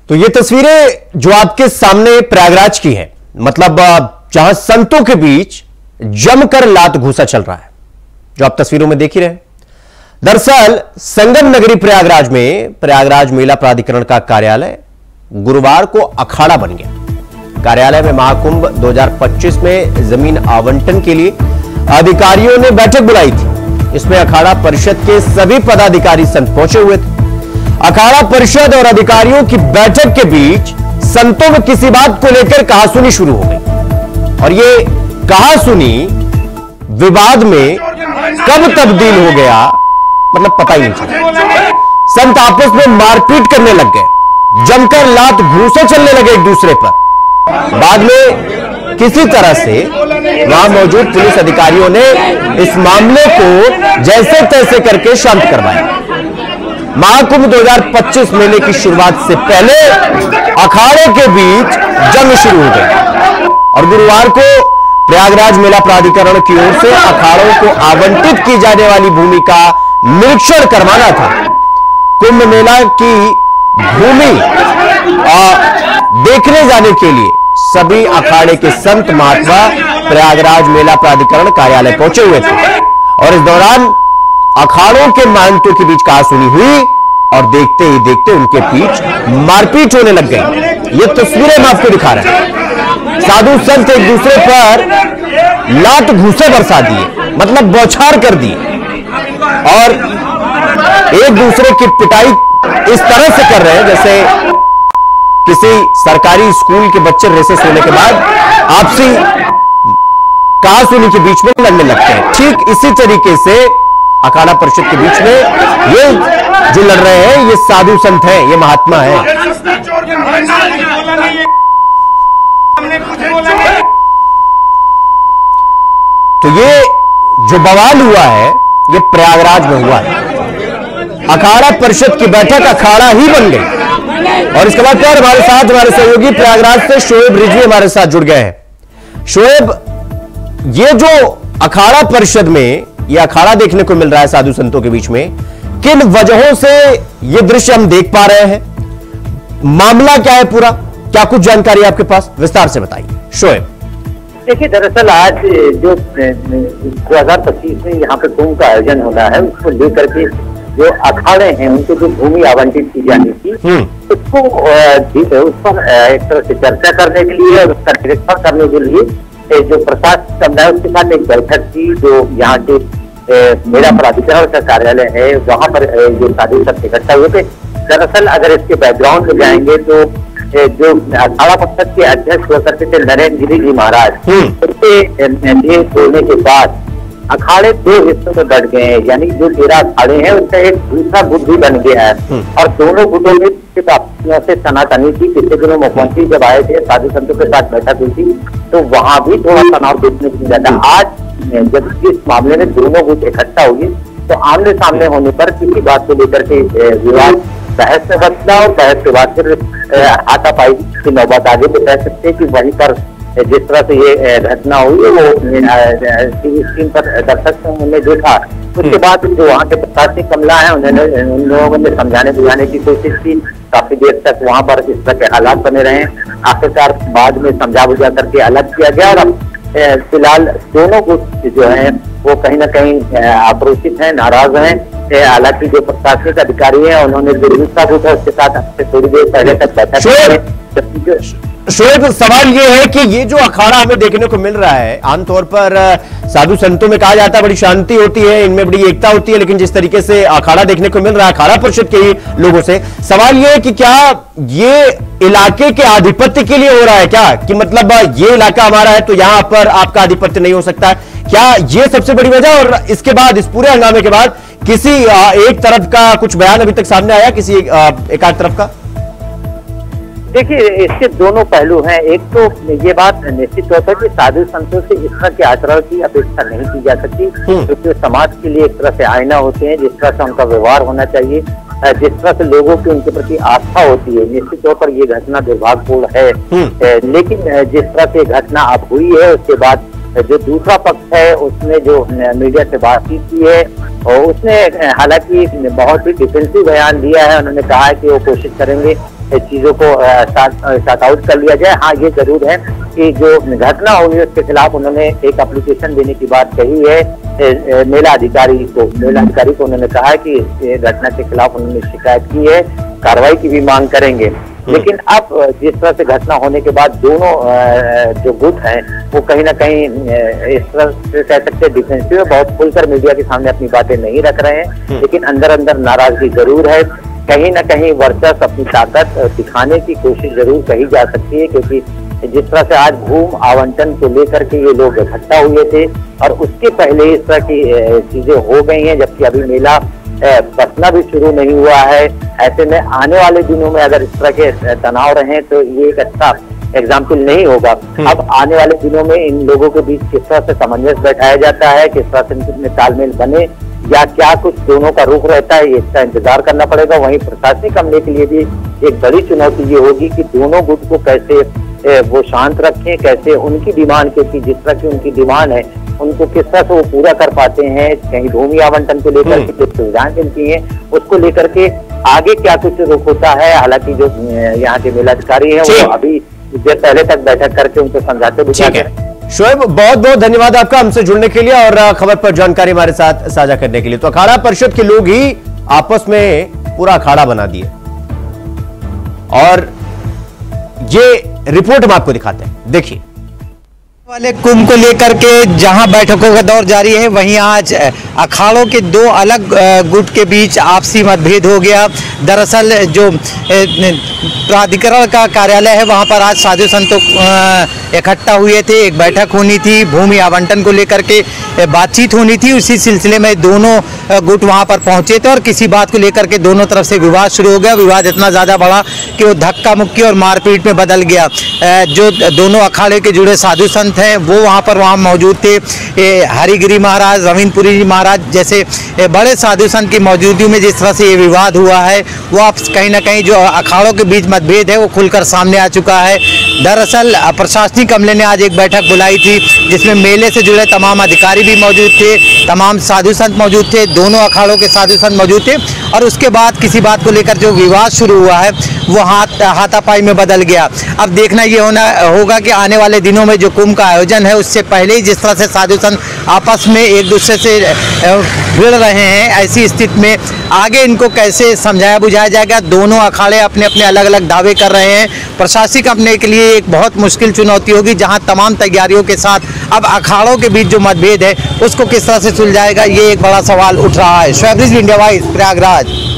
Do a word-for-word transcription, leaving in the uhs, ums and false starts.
तो ये तस्वीरें जो आपके सामने प्रयागराज की हैं, मतलब जहां संतों के बीच जमकर लात घूसा चल रहा है, जो आप तस्वीरों में देख ही रहे हैं। दरअसल संगम नगरी प्रयागराज में प्रयागराज मेला प्राधिकरण का कार्यालय गुरुवार को अखाड़ा बन गया। कार्यालय में महाकुंभ दो हज़ार पच्चीस में जमीन आवंटन के लिए अधिकारियों ने बैठक बुलाई थी। इसमें अखाड़ा परिषद के सभी पदाधिकारी संत पहुंचे हुए थे। अखाड़ा परिषद और अधिकारियों की बैठक के बीच संतों में किसी बात को लेकर कहासुनी शुरू हो गई और ये कहासुनी विवाद में कब तब्दील हो गया, मतलब पता ही नहीं चला। संत आपस में मारपीट करने लग गए, जमकर लात घूंसे चलने लगे एक दूसरे पर। बाद में किसी तरह से वहां मौजूद पुलिस अधिकारियों ने इस मामले को जैसे तैसे करके शांत करवाया। महाकुंभ दो हज़ार पच्चीस मेले की शुरुआत से पहले अखाड़ों के बीच जंग शुरू हो गई और गुरुवार को प्रयागराज मेला प्राधिकरण की ओर से अखाड़ों को आवंटित की जाने वाली भूमि का निरीक्षण करवाना था। कुंभ मेला की भूमि देखने जाने के लिए सभी अखाड़े के संत महात्मा प्रयागराज मेला प्राधिकरण कार्यालय पहुंचे हुए थे और इस दौरान अखाड़ों के महंतों के बीच कहासुनी हुई और देखते ही देखते उनके बीच मारपीट होने लग गई। ये तस्वीरें हम आपको दिखा रहे हैं। साधु संत एक दूसरे पर लात घूंसे बरसा दिए, मतलब बौछार कर दिए और एक दूसरे की पिटाई इस तरह से कर रहे हैं जैसे किसी सरकारी स्कूल के बच्चे रेसेस होने के बाद आपसी कहासुनी के बीच में लड़ने लगते हैं। ठीक इसी तरीके से अखाड़ा परिषद के बीच में ये जो लड़ रहे हैं ये साधु संत हैं, ये महात्मा हैं। तो ये जो बवाल हुआ है ये प्रयागराज में हुआ है। अखाड़ा परिषद की बैठक अखाड़ा ही बन गई और इसके बाद फिर हमारे साथ हमारे सहयोगी प्रयागराज से शोएब रिजवी हमारे साथ जुड़ गए हैं। शोएब, ये जो अखाड़ा परिषद में ये अखाड़ा देखने को मिल रहा है साधु संतों के बीच में, किन वजहों से ये दृश्य हम देख पा रहे हैं, मामला क्या है पूरा, क्या कुछ जानकारी आपके पास, विस्तार से बताइए शोएब। देखिए, दरअसल आज जो दो हज़ार पच्चीस में यहाँ पे कुंभ का आयोजन होना है उसको लेकर के जो अखाड़े हैं उनको जो भूमि आवंटित की जानी थी उसको उस पर एक तरह से चर्चा करने के लिए और उसका निरीक्षण करने के लिए जो प्रशासन समुदाय उसके साथ एक बैठक थी जो यहाँ के मेला प्राधिकरण का कार्यालय है वहां पर जो साधु संत इकट्ठा हुए थे। दरअसल अगर इसके बैकग्राउंड में जाएंगे तो जो अखाड़ा परिषद के अध्यक्ष होकर के थे नरेंद्र गिरी जी महाराज, उनके बोलने के बाद अखाड़े दो हिस्सों में बढ़ गए हैं, यानी जो तेरह अखाड़े हैं उसका एक दूसरा गुट भी बन गया है और दोनों गुटों में से सनातनी थी। पिछले दिनों मुख्यमंत्री जब आए थे साधु संतों के साथ बैठक हुई थी तो वहां भी थोड़ा तनाव देखने को मिला था। आज जब इस मामले में दोनों गुट इकट्ठा हुए तो आमने सामने होने पर किसी बात को लेकर के विवाद बहस में बदला और बहस के बाद फिर हाथापाई की नौबत आगे तो कह सकते हैं कि वहीं पर जिस तरह से ये घटना हुई वो टीवी स्क्रीन पर दर्शक ने देखा। उसके बाद जो वहाँ के प्रशासनिक अमला है उन्होंने उन लोगों ने समझाने बुझाने की कोशिश की, काफी देर तक वहाँ पर इस तरह के हालात बने रहे। आखिरकार बाद में समझा बुझा करके अलग किया गया और अब फिलहाल दोनों गुट जो है वो कहीं ना कहीं आक्रोशित हैं, नाराज हैं। हालांकि जो प्रशासनिक अधिकारी हैं उन्होंने जो दूसरा गुट है उसके साथ थोड़ी देर पहले तक बैठक। शोएब, सवाल ये है कि ये जो अखाड़ा हमें देखने को मिल रहा है, आमतौर पर साधु संतों में कहा जाता है बड़ी शांति होती है, इनमें बड़ी एकता होती है, लेकिन जिस तरीके से अखाड़ा देखने को मिल रहा है अखाड़ा परिषद के ही लोगों से, सवाल ये है कि क्या ये इलाके के आधिपत्य के लिए हो रहा है क्या, कि मतलब ये इलाका हमारा है तो यहां पर आपका आधिपत्य नहीं हो सकता है, क्या ये सबसे बड़ी वजह? और इसके बाद इस पूरे हंगामे के बाद किसी एक तरफ का कुछ बयान अभी तक सामने आया, किसी एक आध तरफ का? देखिए, इसके दोनों पहलू हैं। एक तो ये बात निश्चित तौर पर कि साधु संतों से इस तरह के आचरण की अपेक्षा नहीं की जा सकती, क्योंकि तो समाज के लिए एक तरह से आईना होते हैं। जिस तरह से उनका व्यवहार होना चाहिए, जिस तरह से लोगों की उनके प्रति आस्था होती है, निश्चित तौर पर ये घटना दुर्भाग्यपूर्ण है। लेकिन जिस तरह से घटना अब हुई है उसके बाद जो दूसरा पक्ष है उसने जो मीडिया से बातचीत की है और उसने हालांकि बहुत ही डिफेंसिव बयान दिया है। उन्होंने कहा है कि वो कोशिश करेंगे चीजों को शॉर्ट आउट कर लिया जाए। हाँ, ये जरूर है कि जो घटना हुई है उसके खिलाफ उन्होंने एक एप्लीकेशन देने की बात कही है मेला अधिकारी को मेला अधिकारी को उन्होंने कहा है कि इस घटना के खिलाफ उन्होंने शिकायत की है, कार्रवाई की भी मांग करेंगे। लेकिन अब जिस तरह से घटना होने के बाद दोनों जो गुट हैं वो कहीं ना कहीं इस तरह से कह सकते हैं डिफेंसिव है, बहुत खुलकर मीडिया के सामने अपनी बातें नहीं रख रहे हैं, लेकिन अंदर अंदर नाराजगी जरूर है। कहीं ना कहीं वर्चस्व, अपनी ताकत दिखाने की कोशिश जरूर कही जा सकती है, क्योंकि जिस तरह से आज भूमि आवंटन को लेकर के ये लोग इकट्ठा हुए थे और उसके पहले इस तरह की चीजें हो गई हैं, जबकि अभी मेला बसना भी शुरू नहीं हुआ है। ऐसे में आने वाले दिनों में अगर इस तरह के तनाव रहे तो ये एक अच्छा एग्जाम्पल नहीं होगा। अब आने वाले दिनों में इन लोगों के बीच किस तरह से सामंजस्य बैठाया जाता है, किस तरह से इनमें तालमेल बने या क्या कुछ दोनों का रुख रहता है, इसका इंतजार करना पड़ेगा। वहीं प्रशासनिक अमले के लिए भी एक बड़ी चुनौती ये होगी कि दोनों गुट को कैसे वो शांत रखें, कैसे उनकी डिमांड, क्योंकि जिस तरह की उनकी डिमांड है उनको किस तरह से वो पूरा कर पाते हैं, कहीं भूमि आवंटन को लेकर के कुछ सुविधाएं मिलती हैं, उसको लेकर के आगे क्या कुछ रुख होता है। हालांकि जो यहाँ के मेलाधिकारी हैं वो अभी देर पहले तक बैठक करके उनको समझाते बुझाते हैं। शोएब, बहुत बहुत धन्यवाद आपका हमसे जुड़ने के लिए और खबर पर जानकारी हमारे साथ साझा करने के लिए। तो अखाड़ा परिषद के लोग ही आपस में पूरा अखाड़ा बना दिए और ये रिपोर्ट हम आपको दिखाते हैं, देखिए। वाले कुंभ को लेकर के जहां बैठकों का दौर जारी है, वहीं आज अखाड़ों के दो अलग गुट के बीच आपसी मतभेद हो गया। दरअसल जो प्राधिकरण का कार्यालय है वहां पर आज साधु संतों इकट्ठा हुए थे, एक बैठक होनी थी, भूमि आवंटन को लेकर के बातचीत होनी थी। उसी सिलसिले में दोनों गुट वहां पर पहुंचे थे और किसी बात को लेकर के दोनों तरफ से विवाद शुरू हो गया। विवाद इतना ज़्यादा बढ़ा कि वो धक्का मुक्की और मारपीट में बदल गया। जो दोनों अखाड़े के जुड़े साधु संत हैं वो वहाँ पर वहाँ मौजूद थे। हरिगिरी महाराज, रवीनपुरी महाराज जैसे बड़े साधु संत की मौजूदगी में जिस तरह से ये विवाद हुआ है वो आप कहीं ना कहीं जो अखाड़ों के बीच मतभेद है वो खुलकर सामने आ चुका है। दरअसल प्रशासनिक अमले ने आज एक बैठक बुलाई थी जिसमें मेले से जुड़े तमाम अधिकारी भी मौजूद थे, तमाम साधु संत मौजूद थे, दोनों अखाड़ों के साधु संत मौजूद थे और उसके बाद किसी बात को लेकर जो विवाद शुरू हुआ है वो हाथ हाथापाई में बदल गया। अब देखना ये होना होगा कि आने वाले दिनों में जो कुंभ का आयोजन है उससे पहले ही जिस तरह से साधु संत आपस में एक दूसरे से भिड़ रहे हैं, ऐसी स्थिति में आगे इनको कैसे समझाया बुझाया जाएगा। दोनों अखाड़े अपने अपने अलग अलग दावे कर रहे हैं। प्रशासनिक अपने के लिए एक बहुत मुश्किल चुनौती होगी, जहां तमाम तैयारियों के साथ अब अखाड़ों के बीच जो मतभेद है उसको किस तरह से सुलझाएगा, ये एक बड़ा सवाल उठ रहा है। Shoaib Rizvi, India wise, Prayagraj.